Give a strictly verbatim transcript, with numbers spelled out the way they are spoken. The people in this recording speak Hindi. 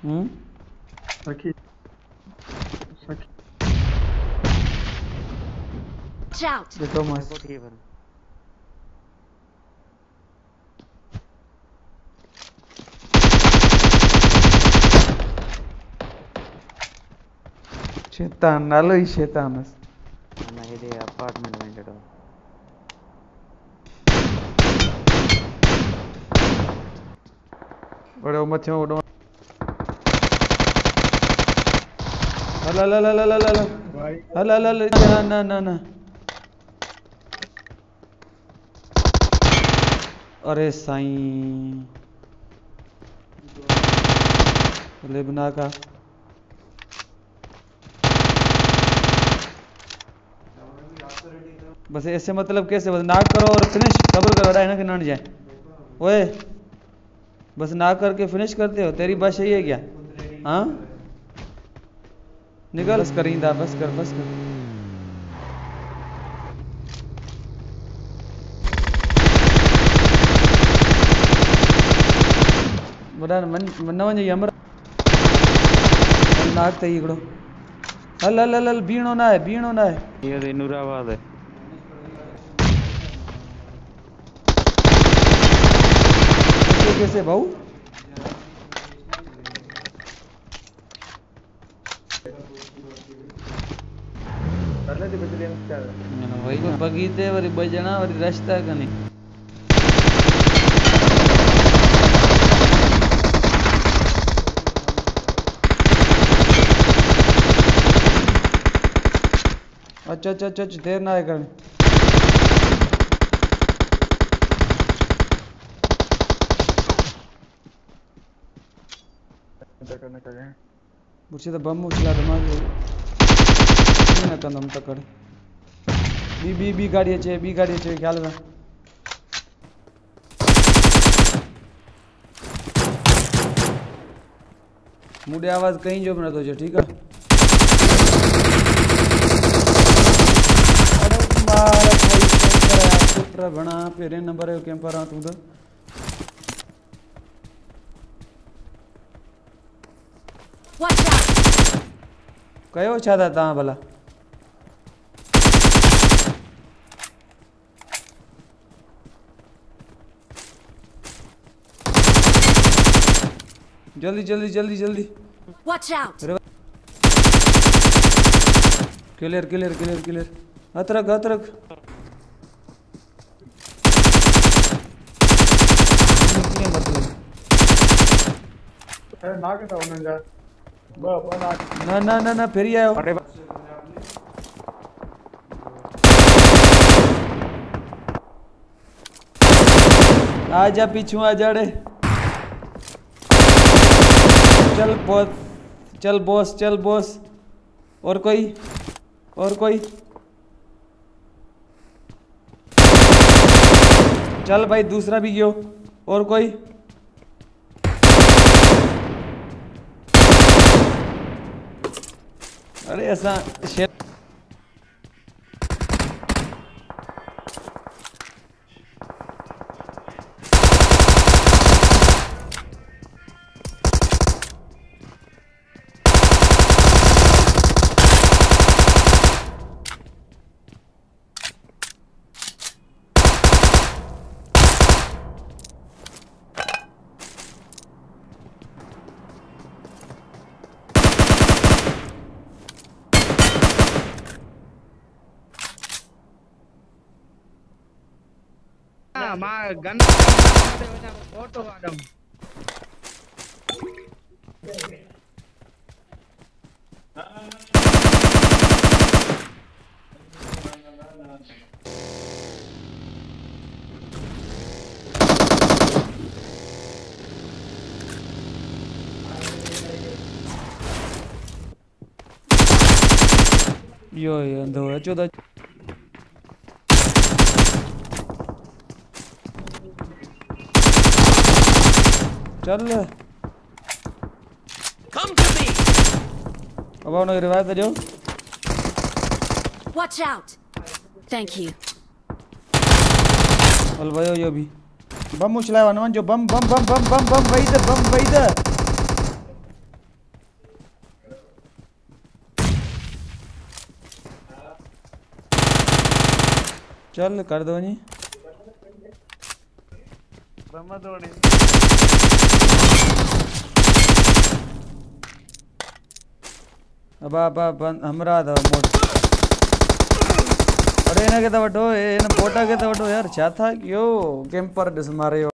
हम्म सखी सखी देखो मस्त ठीक है फिर शैतान नालो ही शैतान है ना इधे अपार्टमेंट में जड़ो बड़े मच्छे उड़ो हला ला ला ला ला ला भाई हला ला ला ना ना ना ना अरे साईं लेबना का बस ऐसे मतलब कैसे बस नाक करो और फिनिश डबल कर लड़ाई ना कि नट जाए ओए बस नाक करके फिनिश करते हो तेरी बात सही है क्या हाँ निकल बस करींदा बस कर बस कर बड़ा मन मन वञे अमर नाक ते हिकिड़ो हल हल हल हल बीणो ना आहे बीणो ना आहे ये तो नूराबाद है कैसे कैसे भाऊ पहले तो बदले में क्या वही बगीचे वरी बजना वरी रास्ता कनी अच्छा अच्छा अच्छा देर ना है करनी करना चाहिए मुझे तो बम उछला दिमाग ना कंदम तकड़ बी बी बी गाड़ी अचे बी गाड़ी अचे ख्याल में मुझे आवाज कहीं जो बना तो जो ठीक है अरे मारा कोई चक्कर है पुत्र बना फिर नंबर है कैंपर आ तू तो कयो छा था तव्हां भला जल्दी जल्दी जल्दी जल्दी Watch out! Clear clear clear clear हथ रख हथ रख अरे ना के था उन्हें जा बाबा ना ना ना ना ना फिर आयो अरे आजा पीछू आ जाड़े चल बॉस चल बॉस चल बॉस और कोई और कोई चल भाई दूसरा भी गयो और कोई अरे ऐसा शेर मां गन फोटो वाडम यो यो अंधो है चौदह चल Come to me! अब उन्हें रिवाइव करो Watch out! Thank you. हल भयो यो भी बम उछला वन जो बम बम बम बम बम बम वही दे बम वही दे चल कर दो नी अब अब अब हमरा था मोट अरे इन्हें के तो वठो इन पोटा के तो वठो यार छा था क्यों कैंपर डिस मारे